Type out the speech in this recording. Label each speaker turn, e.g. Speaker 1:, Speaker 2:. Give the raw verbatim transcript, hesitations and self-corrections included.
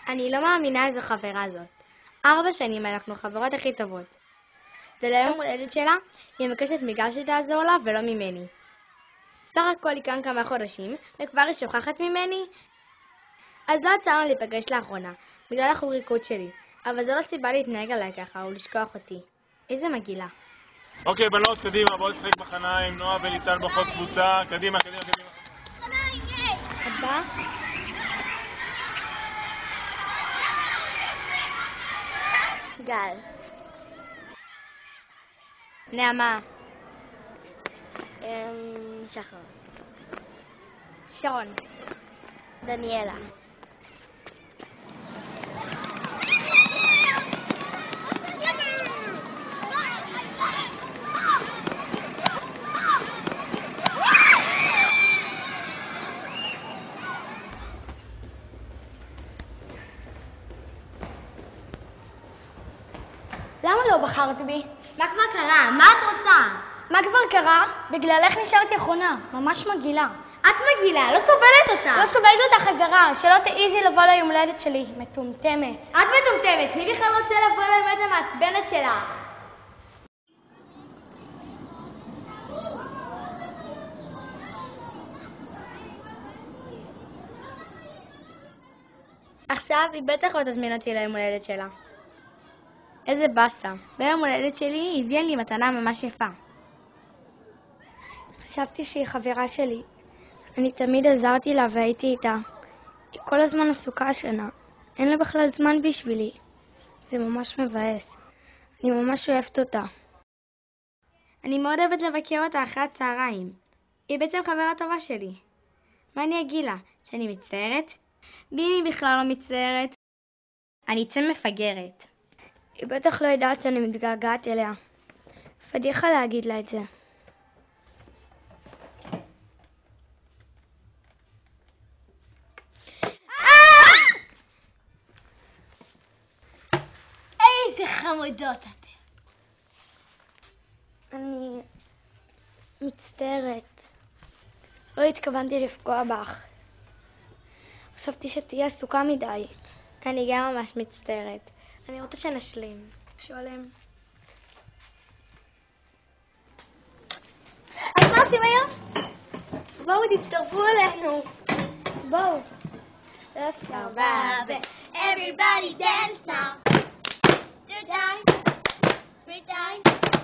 Speaker 1: אני לא מאמינה איזו חברה זאת. ארבע שנים אנחנו חברות הכי טובות. וליום הולדת שלה היא מבקשת מגל שתעזור לה ולא ממני. סך הכל היא כאן כמה חודשים וכבר היא שוכחת ממני. אז לא יצא לנו להיפגש לאחרונה בגלל החוריקות שלי, אבל זו לא סיבה להתנהג עליי ככה ולשכוח אותי. איזה מגעילה.
Speaker 2: אוקיי בנות, קדימה, בואו נשחק בחניים, נועה וליטל בוחרות קבוצה, קדימה, קדימה, קדימה.
Speaker 3: חניים, יש!
Speaker 1: את באה?
Speaker 3: גל.
Speaker 1: נעמה.
Speaker 3: שחר.
Speaker 1: שרון.
Speaker 3: דניאלה.
Speaker 1: למה לא בחרת בי?
Speaker 3: מה כבר קרה? מה את רוצה?
Speaker 1: מה כבר קרה? בגללך נשארתי אחרונה, ממש מגעילה.
Speaker 3: את מגעילה, לא סובלת אותה.
Speaker 1: לא סובלת אותה חזרה, שלא תעיזי לבוא ליום הולדת שלי, מטומטמת.
Speaker 3: את מטומטמת, מי בכלל רוצה לבוא ליום הולדת המעצבנת שלה?
Speaker 1: עכשיו היא בטח לא תזמין אותי ליום הולדת שלה. איזה בסה, ביום הולדת שלי היא הביאה לי מתנה ממש יפה. חשבתי שהיא חברה שלי. אני תמיד עזרתי לה והייתי איתה. היא כל הזמן עסוקה השנה. אין לה בכלל זמן בשבילי. זה ממש מבאס. אני ממש אוהבת אותה. אני מאוד אוהבת לבקר אותה אחרי הצהריים. היא בעצם חברה טובה שלי. מה אני אגיד לה? שאני מצטערת? ואם היא בכלל לא מצטערת? אני אצא מפגרת. היא בטח לא יודעת שאני מתגעגעת אליה. פדיחה להגיד לה את זה.
Speaker 3: איזה חמודות אתם.
Speaker 1: אני מצטערת. לא התכוונתי לפגוע בך. חשבתי שתהיה עסוקה מדי. אני גם ממש מצטערת. אני רוצה שנשלים. שואלים.
Speaker 3: אז מה עושים היום?
Speaker 1: בואו תצטרפו אלינו. בואו.
Speaker 3: סבבה. Everybody dance now. Two times. Three times.